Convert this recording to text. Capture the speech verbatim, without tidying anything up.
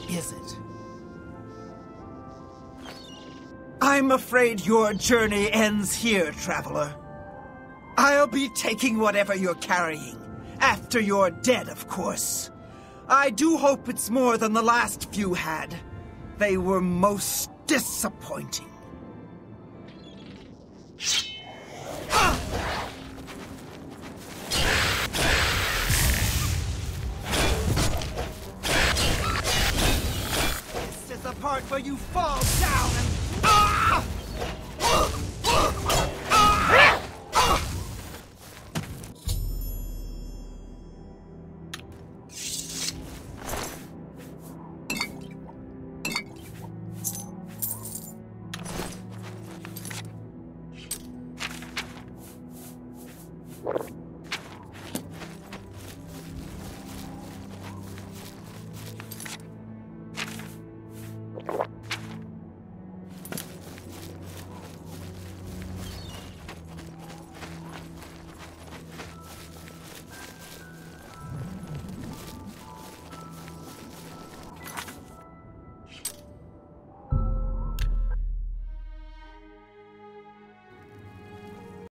is it? I'm afraid your journey ends here, traveler. I'll be taking whatever you're carrying. After you're dead, of course. I do hope it's more than the last few had. They were most disappointing. Ah! This is the part where you fall down and... Ah!